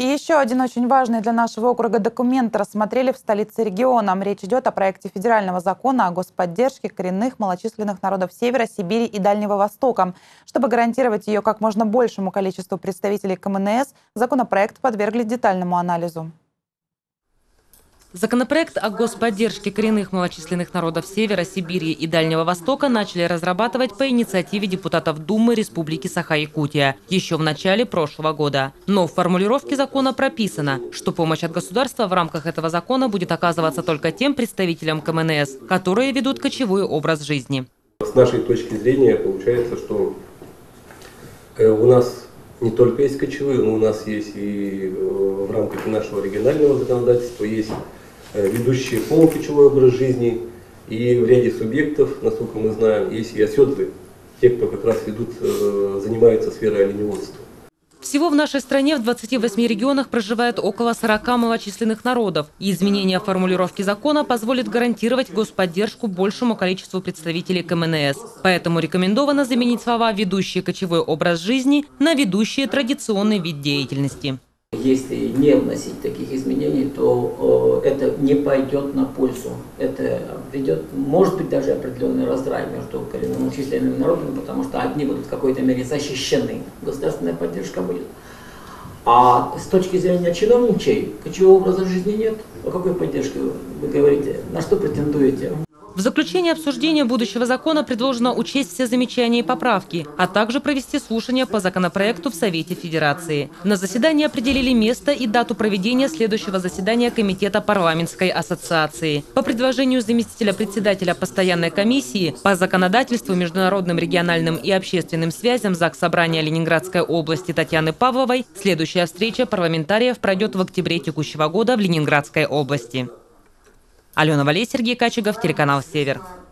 И еще один очень важный для нашего округа документ рассмотрели в столице региона. Речь идет о проекте федерального закона о господдержке коренных малочисленных народов Севера, Сибири и Дальнего Востока. Чтобы гарантировать ее как можно большему количеству представителей КМНС, законопроект подвергли детальному анализу. Законопроект о господдержке коренных малочисленных народов Севера, Сибири и Дальнего Востока начали разрабатывать по инициативе депутатов Думы Республики Саха-Якутия еще в начале прошлого года. Но в формулировке закона прописано, что помощь от государства в рамках этого закона будет оказываться только тем представителям КМНС, которые ведут кочевой образ жизни. С нашей точки зрения получается, что у нас не только есть кочевые, но у нас есть и в рамках нашего регионального законодательства есть ведущие полукочевой образ жизни, и в ряде субъектов, насколько мы знаем, есть и оседлые, те, кто как раз занимаются сферой оленеводства. Всего в нашей стране в 28 регионах проживает около 40 малочисленных народов. И изменение формулировки закона позволит гарантировать господдержку большему количеству представителей КМНС. Поэтому рекомендовано заменить слова «ведущие кочевой образ жизни» на «ведущие традиционный вид деятельности». Если не вносить таких изменений, то это не пойдет на пользу. Это ведет, может быть, даже определенный раздрай между коренномалочисленными народами, потому что одни будут в какой-то мере защищены, государственная поддержка будет. А с точки зрения чиновничей, кочевого образа жизни нет. О какой поддержке вы говорите? На что претендуете? В заключение обсуждения будущего закона предложено учесть все замечания и поправки, а также провести слушания по законопроекту в Совете Федерации. На заседании определили место и дату проведения следующего заседания Комитета парламентской ассоциации. По предложению заместителя председателя постоянной комиссии по законодательству, международным, региональным и общественным связям Заксобрания Ленинградской области Татьяны Павловой, следующая встреча парламентариев пройдет в октябре текущего года в Ленинградской области. Алена Валей, Сергей Качегов, телеканал «Север».